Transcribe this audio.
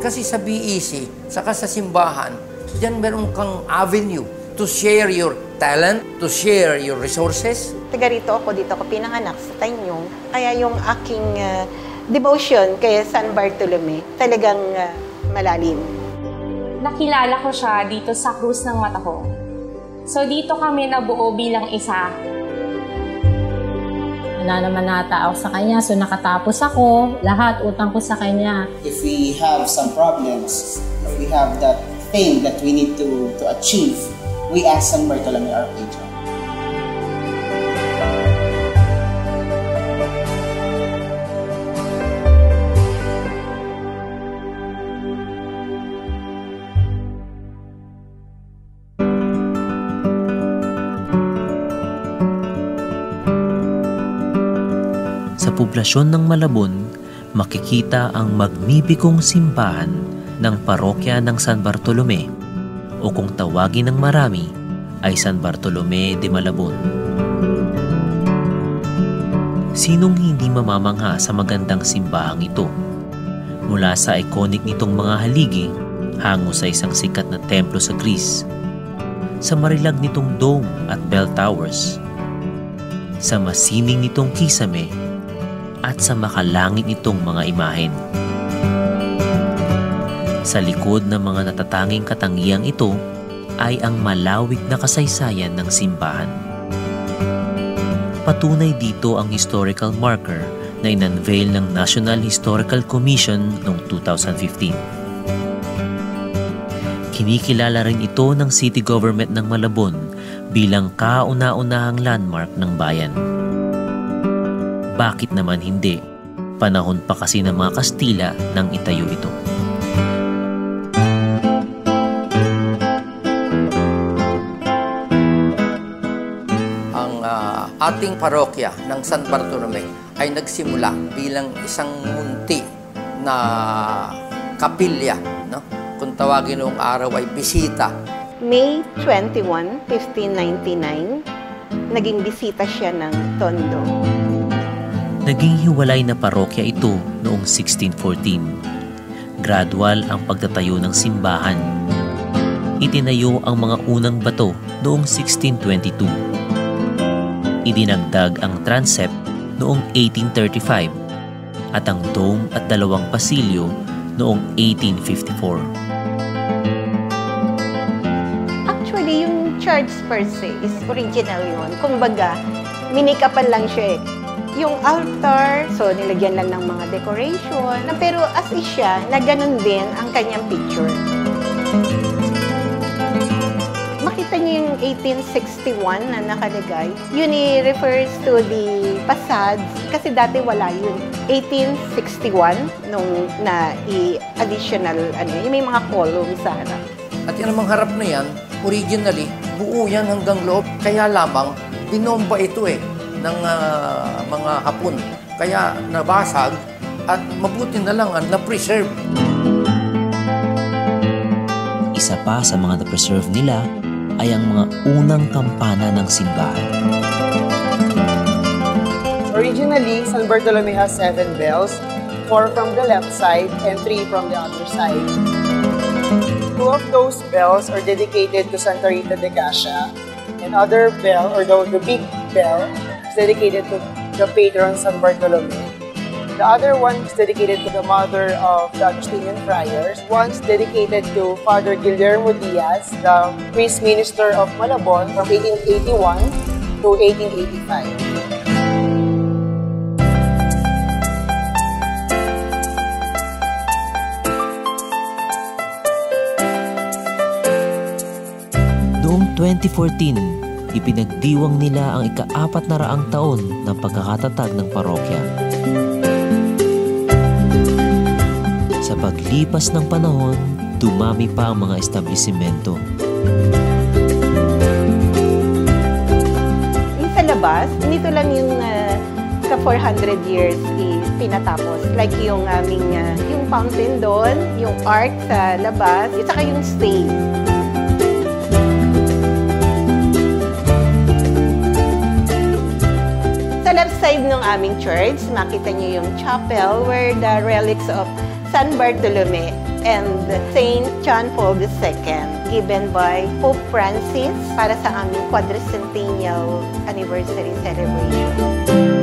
Kasi sa BEC, saka sa simbahan, diyan meron kang avenue to share your talent, to share your resources. Taga rito ako, dito ako pinanganak sa Tanyong. Kaya yung aking devotion kay San Bartolome talagang malalim. Nakilala ko siya dito sa Krus ng Mata ko. So dito kami nabuo bilang isa. Wala naman natao sa kanya, so nakatapos ako. Lahat utang ko sa kanya. If we have some problems, or we have that thing that we need to achieve, we ask San Bartolome our patron. Sa poblasyon ng Malabon, makikita ang magnibikong simbahan ng parokya ng San Bartolome o kung tawagin ng marami ay San Bartolome de Malabon. Sinong hindi mamamangha sa magandang simbahang ito? Mula sa iconic nitong mga haligi hango sa isang sikat na templo sa Greece, sa marilag nitong dome at bell towers, sa masining nitong kisame at sa makalangit nitong mga imahen. Sa likod ng mga natatanging katangiang ito ay ang malawig na kasaysayan ng simbahan. Patunay dito ang historical marker na in-unveil ng National Historical Commission noong 2015. Kinikilala rin ito ng City Government ng Malabon bilang kauna-unahang landmark ng bayan. Bakit naman hindi? Panahon pa kasi ng mga Kastila nang itayo ito. Ang ating parokya ng San Bartolome ay nagsimula bilang isang munti na kapilya, no? Kung tawagin noong araw ay bisita. May 21, 1599, naging bisita siya ng Tondo. Naging hiwalay na parokya ito noong 1614. Gradual ang pagtatayo ng simbahan. Itinayo ang mga unang bato noong 1622. Idinagdag ang transept noong 1835 at ang dome at dalawang pasilyo noong 1854. Actually, yung church per se is original yun. Kumbaga, minikapan lang siya eh. Yung altar, so nilagyan lang ng mga decoration. Pero as is siya, na ganun din ang kanyang picture. Makita niyo yung 1861 na nakalagay. Yun refers to the facades. Kasi dati wala yun. 1861, nung na additional, yung may mga columns sa harap. At yan namang harap na yan, originally, buo yan hanggang loob. Kaya lamang, binomba ito ng mga Hapon. Kaya nabasag at mabuti na lang na-preserve. Isa pa sa mga na-preserve nila ay ang mga unang kampana ng simbahan. Originally, San Bartolome has 7 bells, 4 from the left side and 3 from the other side. 2 of those bells are dedicated to Santa Rita de Cascia, and other bell, or the big bell, is dedicated to the patron San Bartolome. The other one is dedicated to the mother of the Agustinian friars. One's dedicated to Father Guillermo Diaz, the priest minister of Malabon from 1881 to 1885. Noong 2014, ipinagdiwang nila ang ika-400 taon ng pagkakatatag ng parokya. Sa paglipas ng panahon, dumami pa ang mga establisimento. Yung sa labas, nito lang yung ka 400 years pinatapos. Like yung aming, yung fountain doon, yung art sa labas, at saka yung stage. Sa left side ng aming church, makita niyo yung chapel where the relics of San Bartolome and Saint John Paul II, given by Pope Francis para sa aming quadricentennial anniversary celebration.